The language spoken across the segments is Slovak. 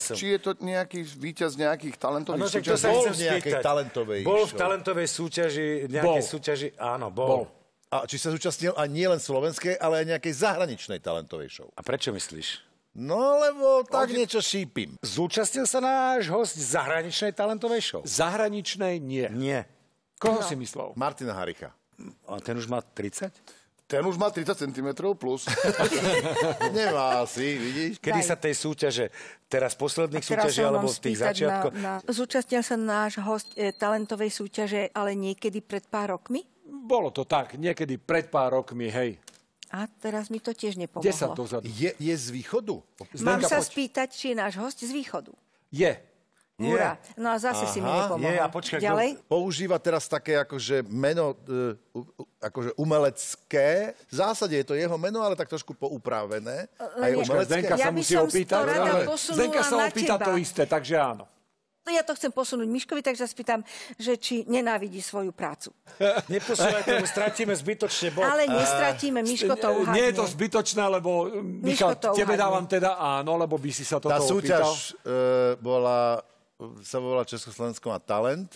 či je to nejaký víťaz nejakých talentových súťaží? Bol v nejakej talentovej Bol v talentovej súťaži, nejakej súťaži, áno, bol. A či sa zúčastnil aj nie len slovenskej, ale aj nejakej zahraničnej talentovej show? A prečo myslíš? No, lebo tak niečo šípim. Zúčastnil sa náš host zahraničnej talentovej show? Zahraničnej nie. Nie. Koho si myslel? Martina Haricha. A ten už má 30? Ten už má 30 cm plus. Nemá asi, vidíš? Kedy sa tej súťaže, teraz posledných súťaží, alebo v tých začiatkoch? Zúčastnil sa náš host talentovej súťaže, ale niekedy pred pár rokmi? Bolo to tak, niekedy pred pár rokmi, hej. A teraz mi to tiež 10 nepomohlo. dozadu. Je z východu? Mám sa spýtať, či je náš host z východu. Je. Hurá. No a zase si mi nepomohol. Nie, a počkaj, ďalej? Používa teraz také akože meno akože umelecké. V zásade je to jeho meno, ale tak trošku poupravené. Aj umelecké. Zdenka sa musí opýtať. Zdenka sa na opýta teba. to isté, takže áno. No ja to chcem posunúť Miškovi, takže sa spýtam, že či nenávidí svoju prácu. Neposúvaj tomu, stratíme zbytočne bod. Ale nestratíme, Miško to uhádne. Nie je to zbytočné, lebo Michal, tebe uhádne. dávam teda áno, lebo by si sa toto Tá opýtal. súťaž sa volá Československo má talent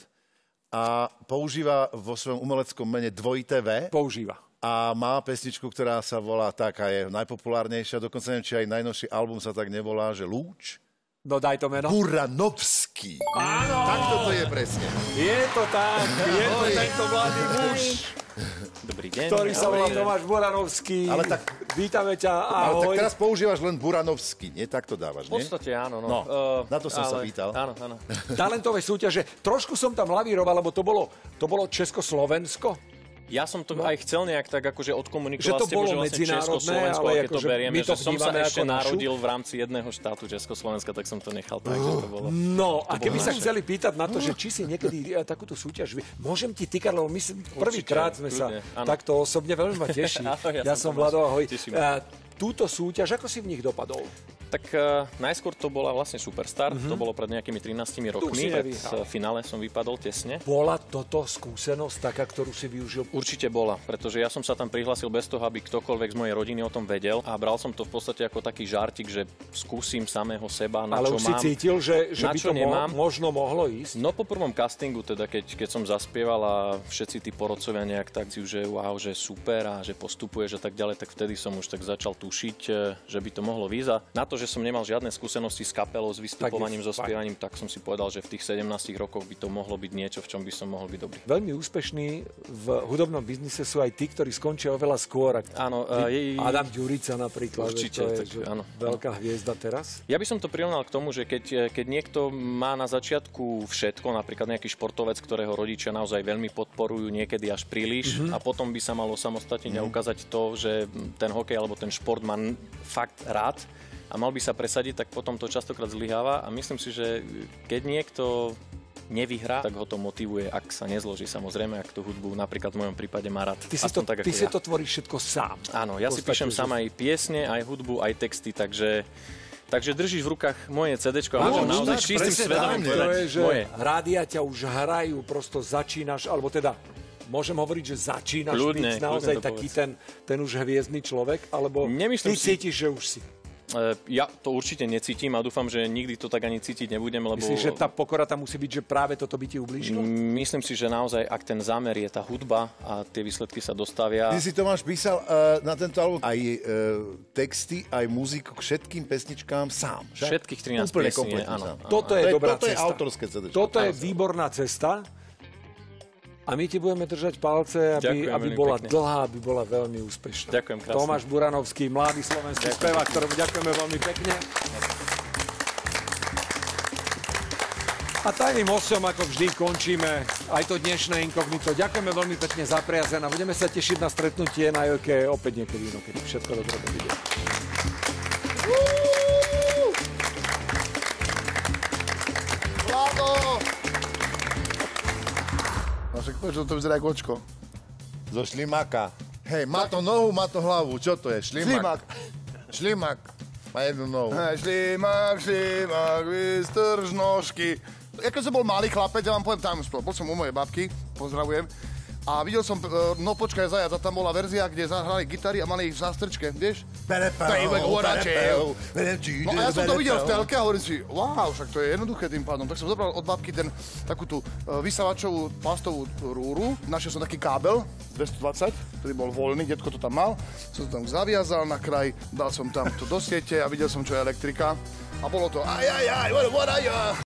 a používa vo svojom umeleckom mene dvojité V. Používa. A má pesničku, ktorá sa volá taká, je najpopulárnejšia, dokonca neviem, či aj najnovší album sa tak nevolá, že Lúč. No daj to meno. Buranovský. Áno. Tak toto je presne. Je to tak, je to tento mladý muž, Dobrý deň. ktorý sa volá Tomáš Buranovský. Ale tak- Vítame ťa, Ale tak ahoj. teraz používaš len Buranovský, nie? Tak to dávaš, V nie? podstate áno. No, na to som sa pýtal. Áno, áno. Talentové súťaže. Trošku som tam lavíroval, lebo to bolo Československo. Ja som to aj chcel nejak tak akože odkomunikovať Že to s tebou, bolo že vlastne medzinárodné, Československo, ale keď to akože berieme, my to že som sa vnímame ešte ako našu. narodil v rámci jedného štátu Československa, tak som to nechal tak, že to bolo. No, a keby sa naše. chceli pýtať na to, že či si niekedy takúto súťaž... Môžem ti týkať, lebo my prvýkrát sme sa kľudne, áno. takto osobne, veľmi ma teší. Áno, Ja som som Vlado, ahoj. Teším sa. Túto súťaž, ako si v nich dopadol? Tak najskôr to bola vlastne Superstar, to bolo pred nejakými 13 rokmi, si pred nevyhral. finále som vypadol tesne. Bola toto skúsenosť taká, ktorú si využil? Určite bola, pretože ja som sa tam prihlásil bez toho, aby ktokoľvek z mojej rodiny o tom vedel a bral som to v podstate ako taký žartik, že skúsim samého seba, na Ale čo už si mám. cítil, že na by čo to nemám. možno mohlo ísť? No po prvom castingu, teda keď som zaspieval a všetci tí porodcovia nejak tak si, že wow, že super a že postupuješ a tak ďalej, tak vtedy som už tak začal tušiť, že by to mohlo výjsť. A na to, že som nemal žiadne skúsenosti s kapelou, s vystupovaním, so spievaním, tak som si povedal, že v tých 17 rokoch by to mohlo byť niečo, v čom by som mohol byť dobrý. Veľmi úspešní v hudobnom biznise sú aj tí, ktorí skončia oveľa skôr. Áno, Adam Ďurica napríklad, Určite, to je tak že áno. veľká hviezda teraz. Ja by som to prirovnal k tomu, že keď niekto má na začiatku všetko, napríklad nejaký športovec, ktorého rodičia naozaj veľmi podporujú, niekedy až príliš, a potom by sa malo samostatne ukázať to, že ten hokej alebo ten šport má fakt rád a mal by sa presadiť, tak potom to častokrát zlyháva a myslím si, že keď niekto nevyhrá, tak ho to motivuje, ak sa nezloží samozrejme, ak tú hudbu napríklad v mojom prípade má rád. Ty si to tvoríš všetko sám. Áno, ja si píšem sám aj piesne, aj hudbu, aj texty, takže držíš v rukách moje CDčko a môžem naozaj čistým svedomím To povedať je, že moje. rádia ťa už hrajú, prosto začínaš, alebo teda môžem hovoriť, že začínaš Kľudne, byť naozaj kľudne to taký ten už hviezdny človek, alebo Nemyslím ty si- cítiš, že už si. Ja to určite necítim a dúfam, že nikdy to tak ani cítiť nebudem, lebo Myslíš, že tá pokora tam musí byť, že práve toto by ti ublížilo? myslím si, že naozaj, ak ten zámer je tá hudba a tie výsledky sa dostavia... Ty si, Tomáš, písal na tento album aj texty, aj muziku k všetkým pesničkám sám. Však? Všetkých 13 Úplne piesní, kompletne áno. sám. Toto je dobrá Toto je cesta. autorské CD. Toto je výborná cesta. A my ti budeme držať palce, aby Ďakujem bola veľmi pekne. dlhá, aby bola veľmi úspešná. Ďakujem krásne. Tomáš Buranovský, mladý slovenský spevák, ktorému ďakujeme veľmi pekne. A tajným hosťom, ako vždy, končíme aj to dnešné inkognito. Ďakujeme veľmi pekne za priazeň a budeme sa tešiť na stretnutie na Jojke opäť niekedy inokedy. Všetko dobré do videa. Vlado! No však povedz, že to vyzerá ako očko. Zo šlimaka. Hej, má to nohu, má to hlavu. Čo to je? Šlimak. Šlimak. Má jednu nohu. Šlimak, vystrž nožky. Ja keď som bol malý chlapec, ja vám poviem tam, bol som u mojej babky, pozdravujem, A videl som, no počkaj zajac, a tam bola verzia, kde zahrali gitary a mali ich v zástrčke, vieš? No a ja som to videl v telke a hovorím si, wow, však to je jednoduché tým pádom. Tak som zobral od babky takú tú vysavačovú plastovú rúru, našiel som taký kábel 220, ktorý bol voľný, detko to tam mal, som to tam zaviazal na kraj, dal som tam to do siete a videl som, čo je elektrika. A bolo to, what are you?